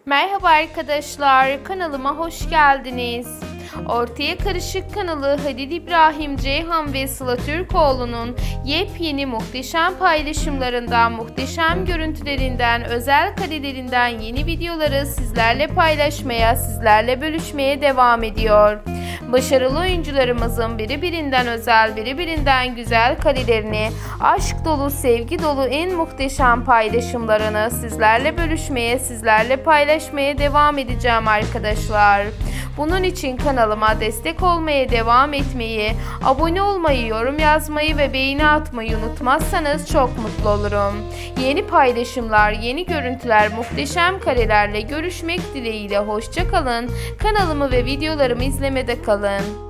Merhaba arkadaşlar, kanalıma hoş geldiniz. Ortaya Karışık kanalı Halil İbrahim Ceyhan ve Sıla Türkoğlu'nun yepyeni muhteşem paylaşımlarından, muhteşem görüntülerinden, özel karelerinden yeni videoları sizlerle paylaşmaya, sizlerle bölüşmeye devam ediyor. Başarılı oyuncularımızın birbirinden özel, birbirinden güzel karelerini, aşk dolu, sevgi dolu en muhteşem paylaşımlarını sizlerle bölüşmeye, sizlerle paylaşmaya devam edeceğim arkadaşlar. Bunun için kanalıma destek olmaya devam etmeyi, abone olmayı, yorum yazmayı ve beğeni atmayı unutmazsanız çok mutlu olurum. Yeni paylaşımlar, yeni görüntüler, muhteşem karelerle görüşmek dileğiyle hoşça kalın. Kanalımı ve videolarımı izlemede kalın.